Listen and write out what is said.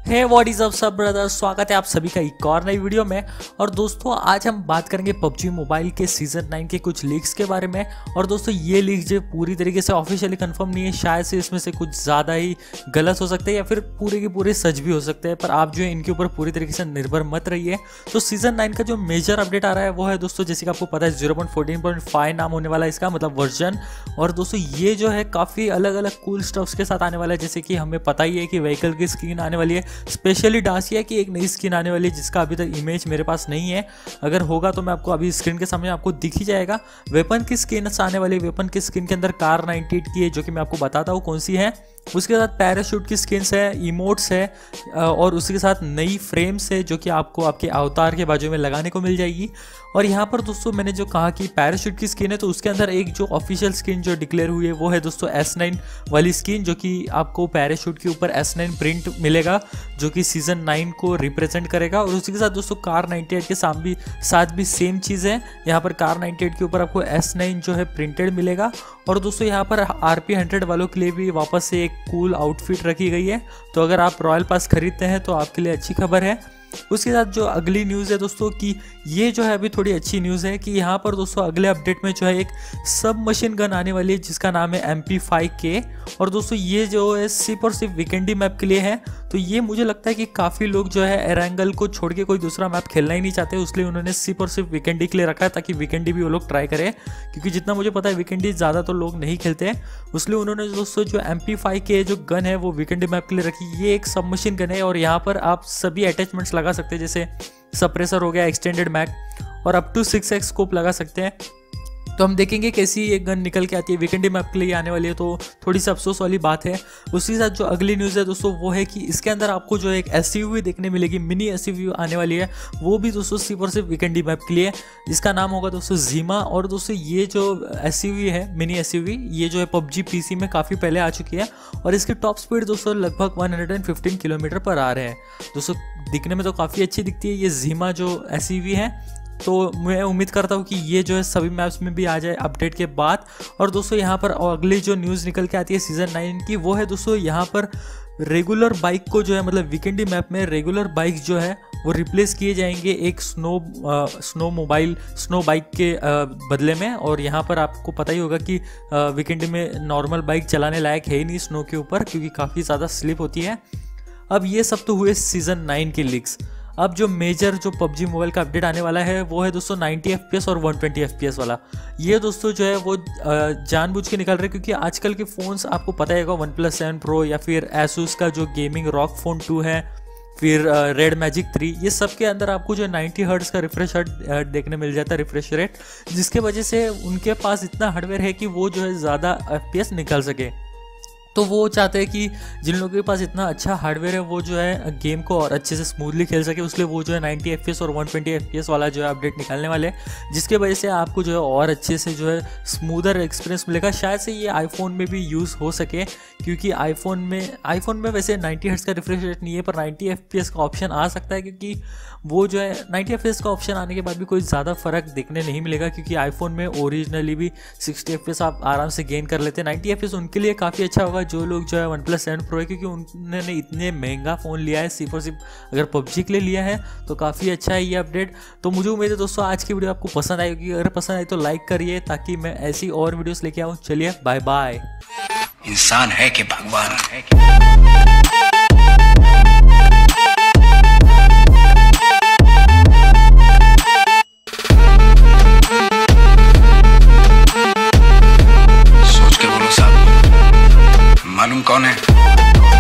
Hey what is up सब brothers, स्वागत है आप सभी का एक और नई वीडियो में। और दोस्तों आज हम बात करेंगे पबजी मोबाइल के सीजन 9 के कुछ लीक्स के बारे में। और दोस्तों ये लीक्स जो पूरी तरीके से ऑफिशियली कंफर्म नहीं है, शायद से इसमें से कुछ ज़्यादा ही गलत हो सकते हैं या फिर पूरे के पूरे सच भी हो सकते हैं, पर आप जो है इनके ऊपर पूरी तरीके से निर्भर मत रहिए। तो सीजन 9 का जो मेजर अपडेट आ रहा है वो है दोस्तों, जैसे कि आपको पता है 0.14.5 नाम होने वाला है इसका, मतलब वर्जन। और दोस्तों ये जो है काफ़ी अलग अलग कूल स्टफ्स के साथ आने वाला है, जैसे कि हमें पता ही है कि व्हीकल की स्किन आने वाली है, स्पेशली डासिया की एक नई स्किन आने वाली है जिसका अभी तक इमेज मेरे पास नहीं है। अगर होगा तो मैं आपको अभी स्क्रीन के सामने आपको दिख ही जाएगा। वेपन की स्किन आने वाली, वेपन की स्किन के अंदर कार 98 की है जो कि मैं आपको बताता हूँ कौन सी है। उसके साथ पैराशूट की स्किन्स है, इमोट्स है और उसके साथ नई फ्रेम्स है जो कि आपको आपके अवतार के बाजू में लगाने को मिल जाएगी। और यहाँ पर दोस्तों मैंने जो कहा कि पैराशूट की स्किन है, तो उसके अंदर एक जो ऑफिशियल स्किन जो डिक्लेयर हुई है वो है दोस्तों S9 वाली स्किन, जो कि आपको पैराशूट के ऊपर S9 प्रिंट मिलेगा जो कि सीजन 9 को रिप्रेजेंट करेगा। और उसी के साथ दोस्तों कार 98 के साथ भी सेम चीज़ है, यहाँ पर कार 98 के ऊपर आपको S9 जो है प्रिंटेड मिलेगा। और दोस्तों यहाँ पर RP 100 वालों के लिए भी वापस से एक कूल आउटफिट रखी गई है, तो अगर आप रॉयल पास खरीदते हैं तो आपके लिए अच्छी खबर है। उसके साथ जो अगली न्यूज़ है दोस्तों कि ये जो है अभी थोड़ी अच्छी न्यूज़ है कि यहाँ पर दोस्तों अगले अपडेट में जो है एक सब मशीन गन आने वाली है जिसका नाम है MP5K। और दोस्तों ये जो है सिर्फ और सिर्फ वीकेंडी मैप के लिए है, तो ये मुझे लगता है कि काफ़ी लोग जो है एरेंगल को छोड़ के कोई दूसरा मैप खेलना ही नहीं चाहते, उसलिए उन्होंने सिर्फ और सिर्फ वीकेंडी के लिए रखा है ताकि वीकेंडी भी वो लोग ट्राई करें, क्योंकि जितना मुझे पता है वीकेंडी ज़्यादा तो लोग नहीं खेलते हैं। इसलिए उन्होंने दोस्तों जो MP5K जो गन है वो वीकेंडी मैप के लिए रखी। ये एक सब मशीन गन है और यहाँ पर आप सभी अटैचमेंट्स लगा सकते हैं, जैसे सप्रेसर हो गया, एक्सटेंडेड मैग और अप टू 6x स्कोप लगा सकते हैं। तो हम देखेंगे कैसी ये गन निकल के आती है, वीकेंडी मैप के लिए आने वाली है, तो थोड़ी सी अफसोस वाली बात है। उसी के साथ जो अगली न्यूज़ है दोस्तों वो है कि इसके अंदर आपको जो एक SUV देखने मिलेगी, मिनी SUV आने वाली है, वो भी दोस्तों सिर्फ और सिर्फ वीकेंडी मैप के लिए, जिसका नाम होगा दोस्तों जीमा। और दोस्तों ये जो SUV है, मिनी SUV, ये जो है PUBG PC में काफ़ी पहले आ चुकी है और इसकी टॉप स्पीड दोस्तों लगभग 115 किलोमीटर पर आ रहे हैं। दोस्तों दिखने में तो काफ़ी अच्छी दिखती है ये जीमा जो SUV है, तो मैं उम्मीद करता हूँ कि ये जो है सभी मैप्स में भी आ जाए अपडेट के बाद। और दोस्तों यहाँ पर अगली जो न्यूज़ निकल के आती है सीजन 9 की, वो है दोस्तों यहाँ पर रेगुलर बाइक को जो है, मतलब वीकेंडी मैप में रेगुलर बाइक जो है वो रिप्लेस किए जाएंगे एक स्नो बाइक के बदले में। और यहाँ पर आपको पता ही होगा कि वीकेंडी में नॉर्मल बाइक चलाने लायक है ही नहीं स्नो के ऊपर, क्योंकि काफ़ी ज़्यादा स्लिप होती है। अब ये सब तो हुए सीजन 9 के लीक्स। अब जो मेजर जो PUBG मोबाइल का अपडेट आने वाला है वो है दोस्तों 90 FPS और 120 FPS वाला। ये दोस्तों जो है वो जानबूझ के निकल रहे हैं, क्योंकि आजकल के फ़ोन्स आपको पता है OnePlus 7 Pro या फिर Asus का जो गेमिंग ROG Phone 2 है, फिर Red Magic 3, ये सब के अंदर आपको जो 90 हर्ट्ज़ का रिफ्रेश रेट देखने मिल जाता है, रिफ्रेश रेट, जिसके वजह से उनके पास इतना हार्डवेयर है कि वो जो है ज़्यादा FPS निकाल सके। तो वो चाहते हैं कि जिन लोगों के पास इतना अच्छा हार्डवेयर है वो जो है गेम को और अच्छे से स्मूथली खेल सके, उसलिए वो जो है 90 FPS और 120 FPS वाला जो है अपडेट निकालने वाले हैं, जिसके वजह से आपको जो है और अच्छे से जो है स्मूदर एक्सपीरियंस मिलेगा। शायद से ये आईफोन में भी यूज़ हो सके, क्योंकि आईफोन में वैसे 90 हर्ट्ज़ का रिफ्रेश रेट नहीं है, पर 90 FPS का ऑप्शन आ सकता है, क्योंकि वो जो है 90 FPS का ऑप्शन आने के बाद भी कोई ज़्यादा फ़र्क देखने नहीं मिलेगा, क्योंकि आईफोन में ओरिजिनली भी 60 FPS आप आराम से गेन कर लेते हैं। 90 FPS उनके लिए काफ़ी अच्छा होगा जो लोग जो है OnePlus 7 Pro है, क्योंकि उन्होंने इतने महंगा फ़ोन लिया है, सिर्फ और सिर्फ अगर PUBG के लिए लिया है, तो काफ़ी अच्छा है ये अपडेट। तो मुझे उम्मीद है दोस्तों आज की वीडियो आपको पसंद आएगी, अगर पसंद आई तो लाइक करिए ताकि मैं ऐसी और वीडियोस लेके आऊँ। चलिए बाय बाय। इंसान है कि भगवान है मालूम कौन है?